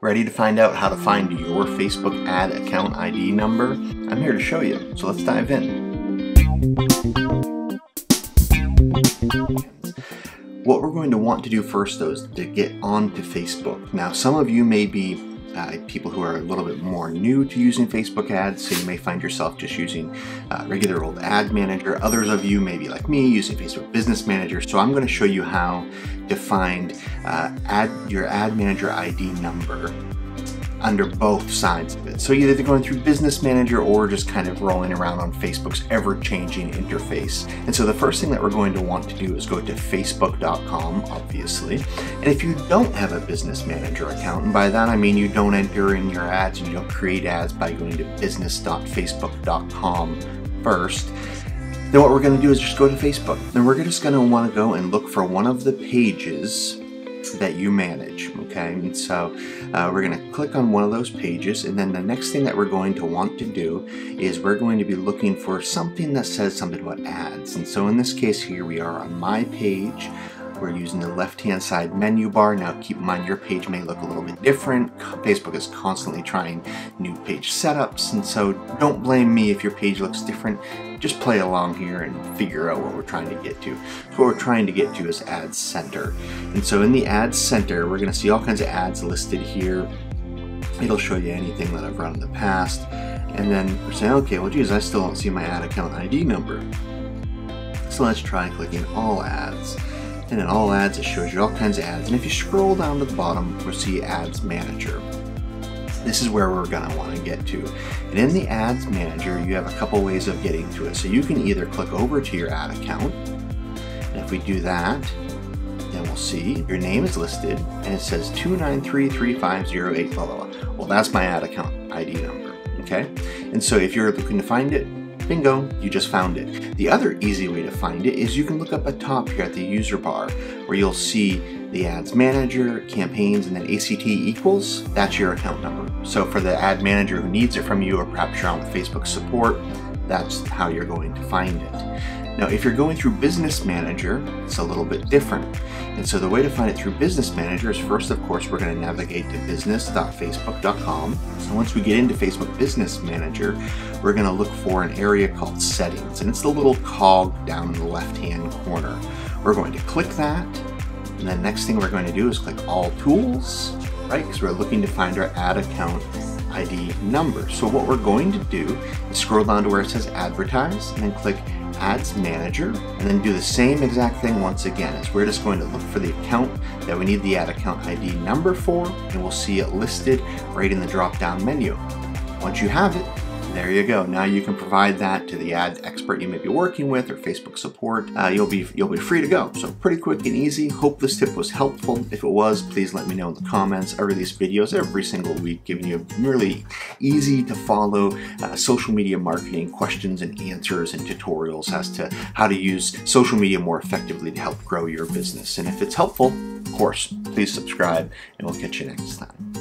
Ready to find out how to find your Facebook ad account ID number? I'm here to show you, so let's dive in. What we're going to want to do first, though, is to get onto Facebook. Now, some of you may be people who are a little bit more new to using Facebook ads, so you may find yourself just using regular old ad manager. Others of you may be like me, using Facebook Business Manager. So I'm going to show you how to find your ad manager ID number under both sides of it. So you're either going through Business Manager or just kind of rolling around on Facebook's ever-changing interface. And so the first thing that we're going to want to do is go to facebook.com, obviously. And if you don't have a Business Manager account, and by that I mean you don't enter in your ads and you don't create ads by going to business.facebook.com first, then what we're going to do is just go to Facebook. And we're just going to want to go and look for one of the pages that you manage, okay? And so we're going to click on one of those pages, and then the next thing that we're going to want to do is we're going to be looking for something that says something about ads. And so in this case here, we are on my page. We're using the left-hand side menu bar. Now keep in mind your page may look a little bit different. Facebook is constantly trying new page setups, and so don't blame me if your page looks different. Just play along here and figure out what we're trying to get to. So what we're trying to get to is Ads Center. And so in the Ads Center, we're going to see all kinds of ads listed here. It'll show you anything that I've run in the past. And then we're saying, okay, well, geez, I still don't see my ad account ID number. So let's try clicking All Ads. And in All Ads, it shows you all kinds of ads. And if you scroll down to the bottom, we'll see Ads Manager. This is where we're going to want to get to. And in the Ads Manager, you have a couple ways of getting to it. So you can either click over to your ad account. And if we do that, then we'll see your name is listed and it says 2933508, blah, blah, blah. Well, that's my ad account ID number, okay? And so if you're looking to find it, bingo, you just found it. The other easy way to find it is you can look up at top here at the user bar where you'll see the Ads Manager, Campaigns, and then ACT equals, that's your account number. So for the ad manager who needs it from you, or perhaps you're on Facebook support, that's how you're going to find it. Now, if you're going through Business Manager, it's a little bit different. And so the way to find it through Business Manager is first, of course, we're going to navigate to business.facebook.com. So once we get into Facebook Business Manager, we're going to look for an area called Settings. And it's the little cog down in the left-hand corner. We're going to click that. And then next thing we're going to do is click All Tools, right? Because we're looking to find our ad account ID number. So what we're going to do is scroll down to where it says Advertise, and then click Ads Manager, and then do the same exact thing once again. Is we're just going to look for the account that we need the ad account ID number for, and we'll see it listed right in the drop-down menu. Once you have it, there you go. Now you can provide that to the ad expert you may be working with or Facebook support. You'll be free to go. So pretty quick and easy. Hope this tip was helpful. If it was, please let me know in the comments. I release videos every single week giving you really easy to follow social media marketing questions and answers and tutorials as to how to use social media more effectively to help grow your business. And if it's helpful, of course, please subscribe and we'll catch you next time.